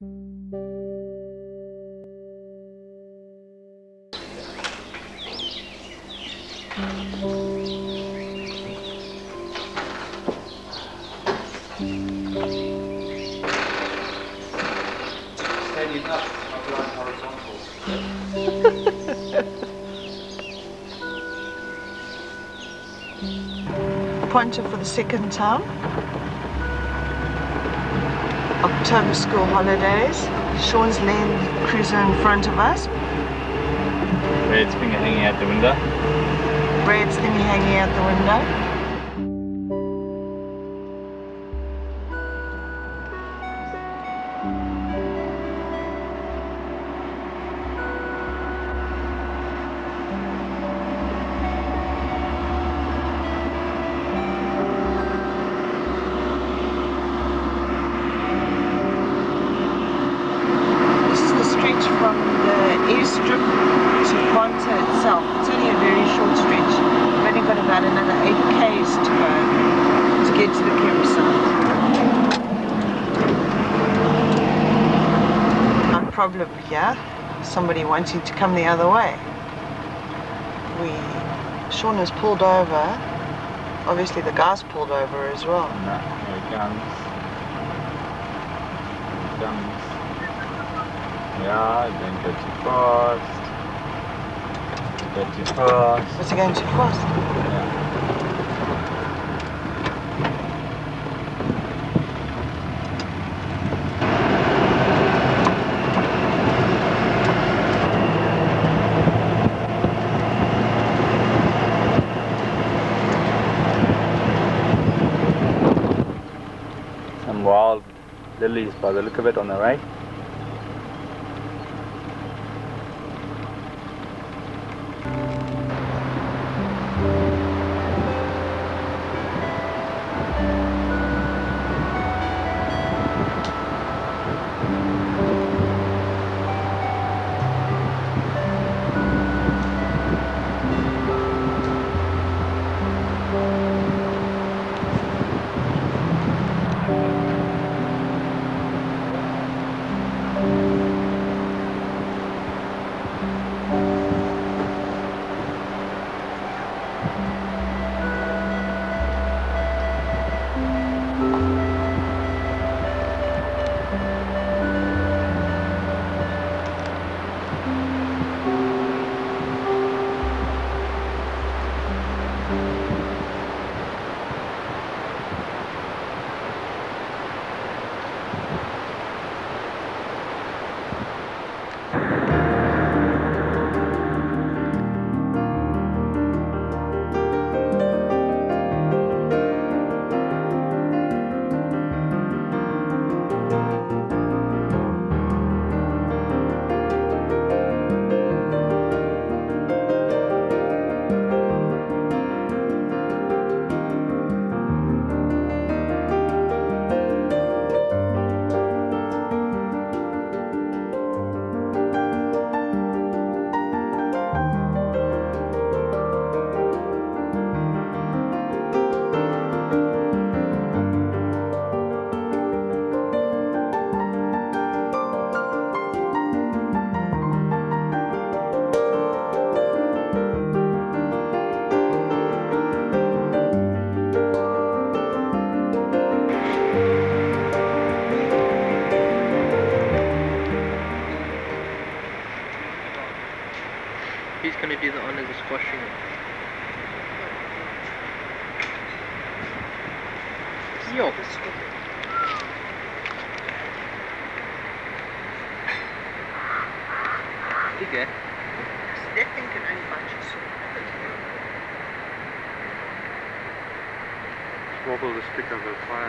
Standing up, not lying horizontal. Pointer for the second time. October school holidays. Sean's Land Cruiser in front of us. Red's finger hanging out the window. Red's thingy hanging out the window. From the airstrip to Ponta itself. It's only a very short stretch. We've only got about another 8 k's to go to get to the campsite. No problem here. Somebody wanting to come the other way. Sean has pulled over. Obviously the guy's pulled over as well. No, here it comes. Here it comes. Yeah, don't go too fast. Don't go too fast. Was it going too fast? Yeah. Some wild lilies by the look of it on the right. He's gonna do the honors of squashing it. Yo. Okay. That thing can only bunch us. Wobble the stick of the fire.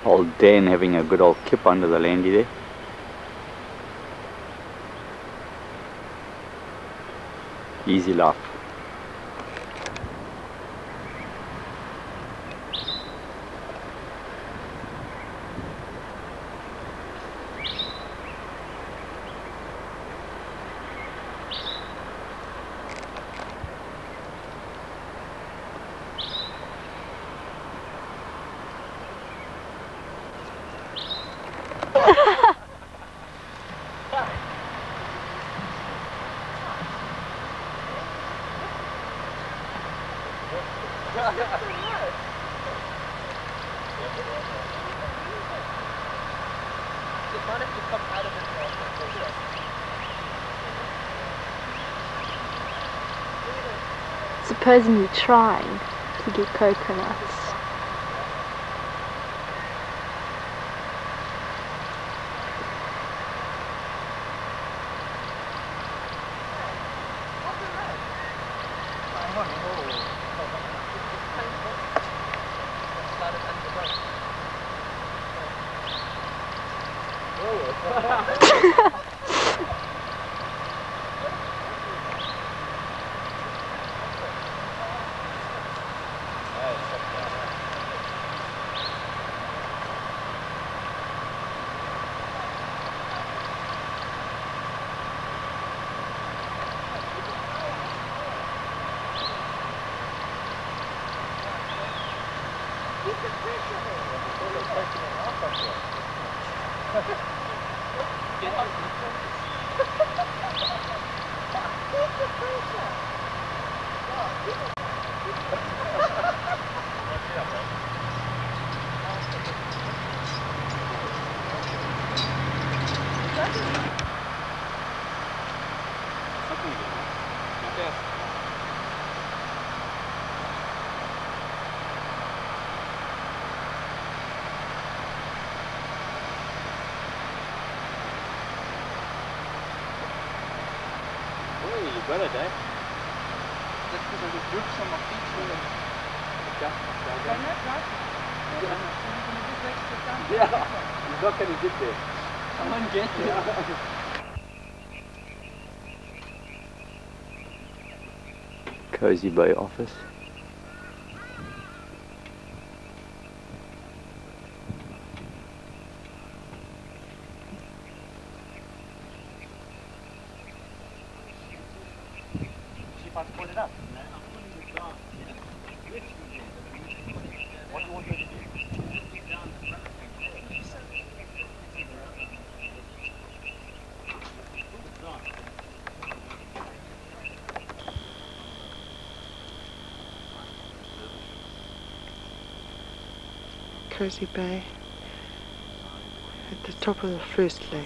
Old Dan having a good old kip under the landy there. Easy laugh. Supposedly trying to get coconuts. Got it, eh? That's because I just ripped some of each one. Yeah, he's not going to get there. Someone get there. Cozy Bay office. Cozy Bay at the top of the first lake.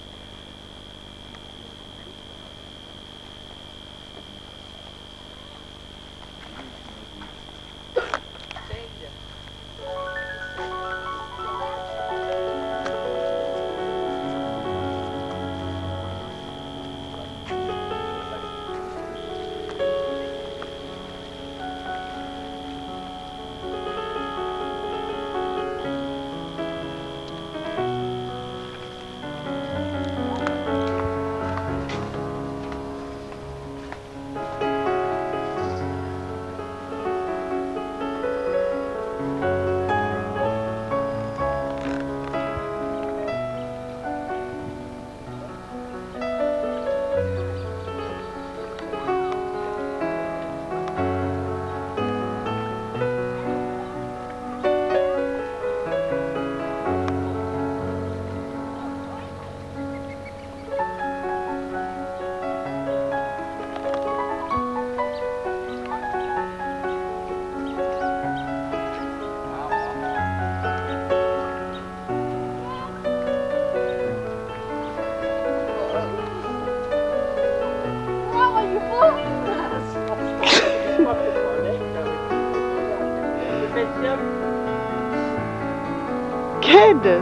Candace!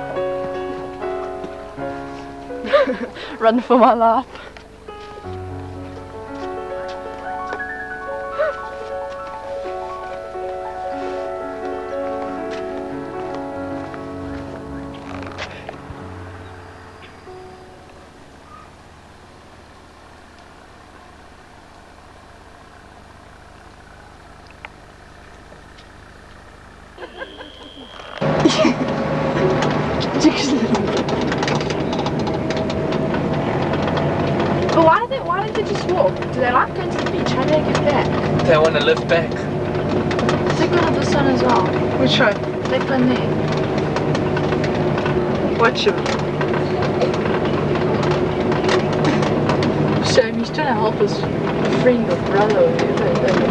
Run for my life. ridiculous. But why don't they just walk? Do they like going to the beach? How do they get back? They want to live back. Click on this one as well. Which one? Click on there. Watch him. So he's trying to help his friend or brother or whoever it is.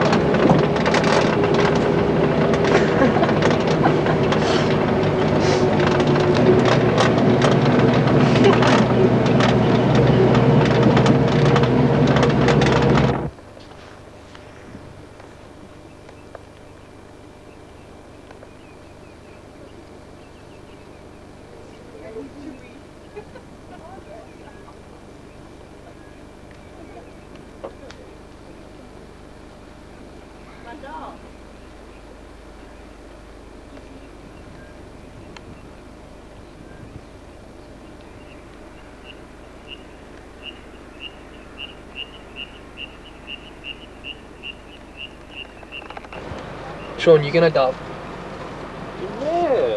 Sean, you gonna dive? Yeah.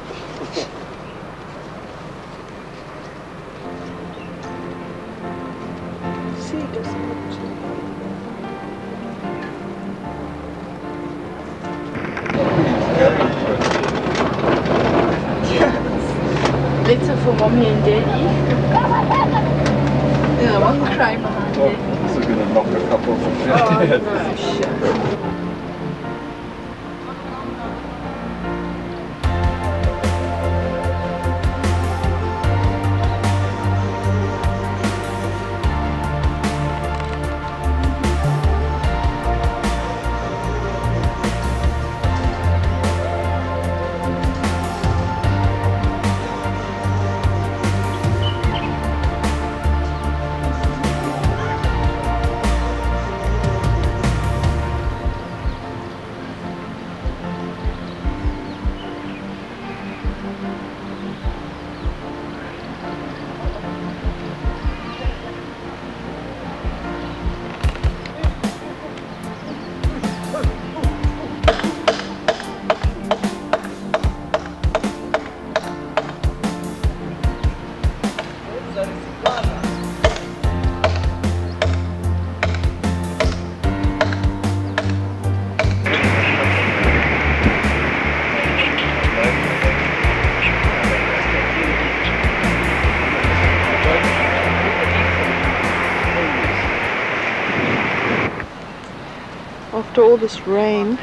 See, it doesn't look too Letter for mommy and daddy. Yeah, one cry behind it. So gonna knock a couple from Oh no, shit. After all this rain,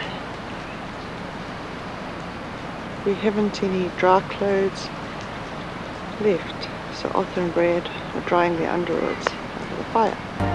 we haven't any dry clothes left, so Arthur and Brad are drying their underoos over the fire.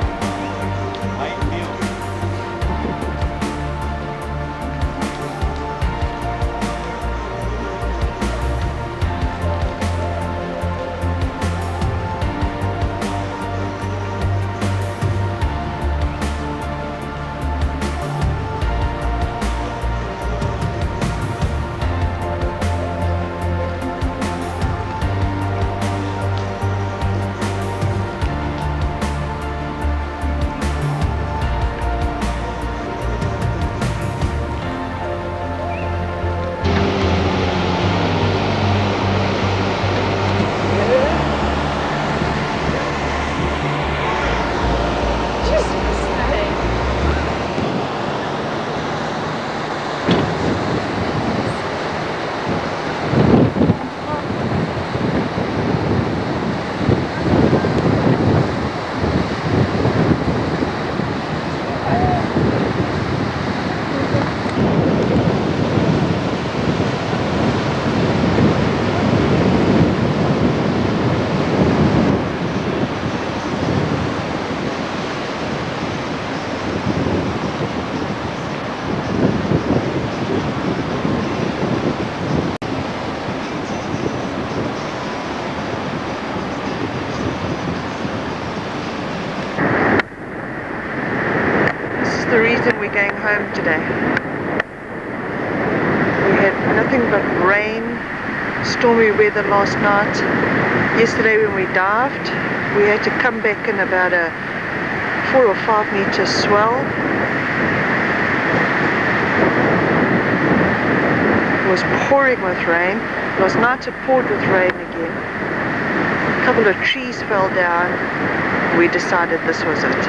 The reason we're going home today. We had nothing but rain, stormy weather last night. Yesterday when we dived, we had to come back in about a 4 or 5 meter swell. It was pouring with rain. Last night it poured with rain again. A couple of trees fell down. We decided this was it.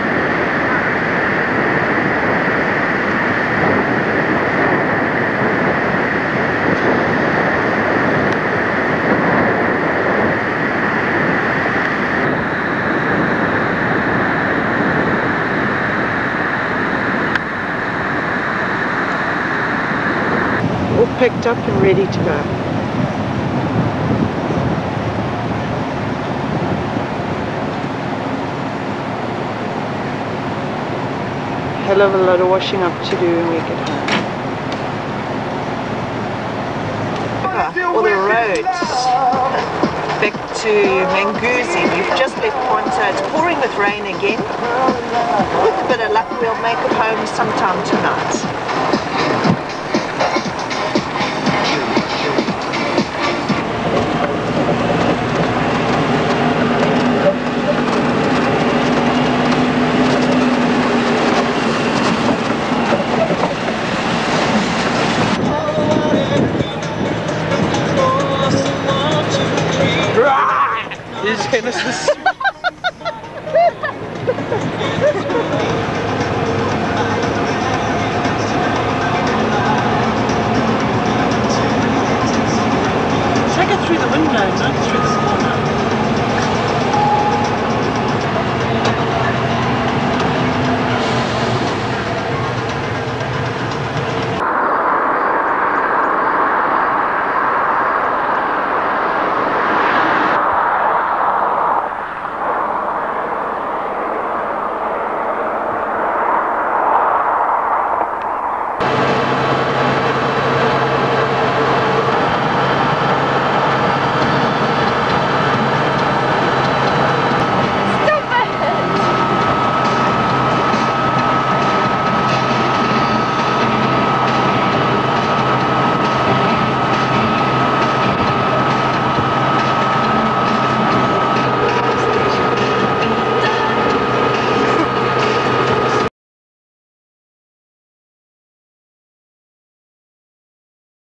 All picked up and ready to go. Hell of a lot of washing up to do when we get home. All the roads back to Manguzi. We've just left Ponta. It's pouring with rain again. With a bit of luck, we'll make it home sometime tonight. Is Genesis. Take it through the window, not through the